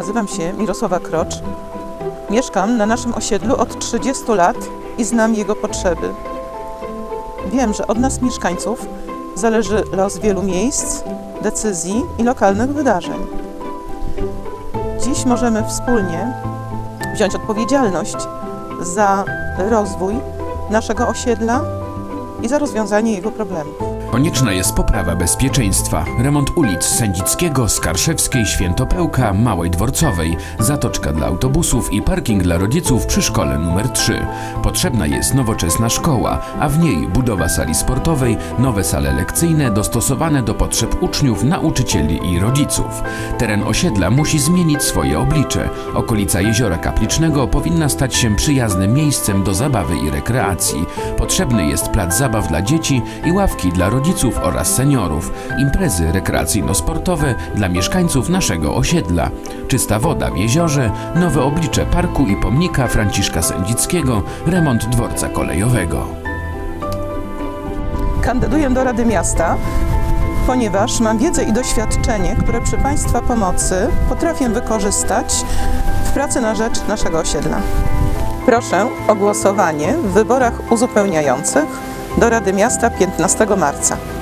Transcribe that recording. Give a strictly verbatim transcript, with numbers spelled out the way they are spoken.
Nazywam się Mirosława Krocz. Mieszkam na naszym osiedlu od trzydziestu lat i znam jego potrzeby. Wiem, że od nas, mieszkańców, zależy los wielu miejsc, decyzji i lokalnych wydarzeń. Dziś możemy wspólnie wziąć odpowiedzialność za rozwój naszego osiedla i za rozwiązanie jego problemów. Konieczna jest poprawa bezpieczeństwa. Remont ulic Sędzickiego, Skarszewskiej, Świętopełka, Małej Dworcowej, zatoczka dla autobusów i parking dla rodziców przy szkole numer trzy. Potrzebna jest nowoczesna szkoła, a w niej budowa sali sportowej, nowe sale lekcyjne dostosowane do potrzeb uczniów, nauczycieli i rodziców. Teren osiedla musi zmienić swoje oblicze. Okolica Jeziora Kaplicznego powinna stać się przyjaznym miejscem do zabawy i rekreacji. Potrzebny jest plac zabaw dla dzieci i ławki dla rodziców rodziców oraz seniorów, imprezy rekreacyjno-sportowe dla mieszkańców naszego osiedla, czysta woda w jeziorze, nowe oblicze parku i pomnika Franciszka Sędzickiego, remont dworca kolejowego. Kandyduję do Rady Miasta, ponieważ mam wiedzę i doświadczenie, które przy Państwa pomocy potrafię wykorzystać w pracy na rzecz naszego osiedla. Proszę o głosowanie w wyborach uzupełniających do Rady Miasta piętnastego marca.